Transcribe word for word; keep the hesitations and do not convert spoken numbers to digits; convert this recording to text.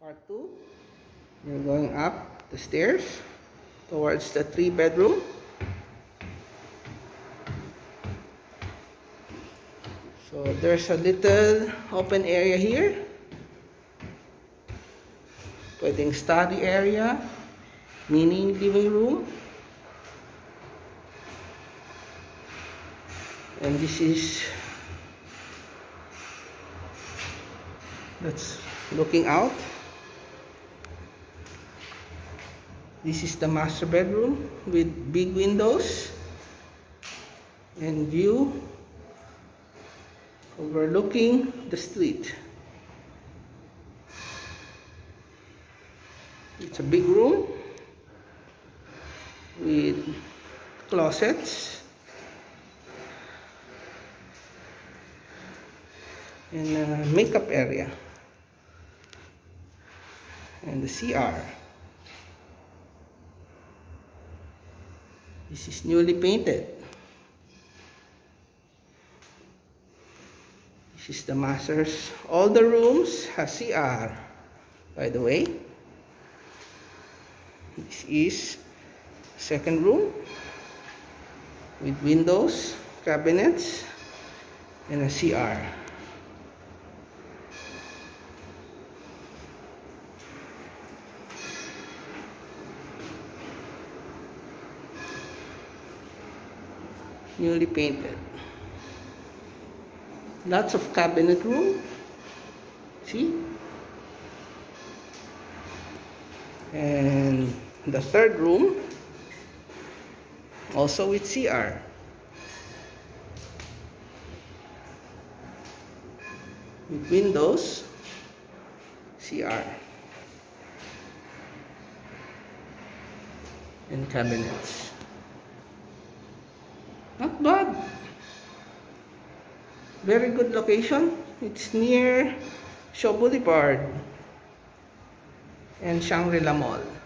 Part two. You're going up the stairs towards the three bedroom. So there's a little open area here. Pwedeng study area, mini living room. And this is that's looking out. This is the master bedroom with big windows and view overlooking the street. It's a big room with closets and a makeup area and the C R. This is newly painted. This is the master's. All the rooms have C R, by the way. This is second room with windows, cabinets, and a C R. Newly painted. Lots of cabinet room. See? And the third room also with C R. With windows, C R. And cabinets. Not bad. Very good location. It's near Shaw Boulevard and Shangri-La Mall.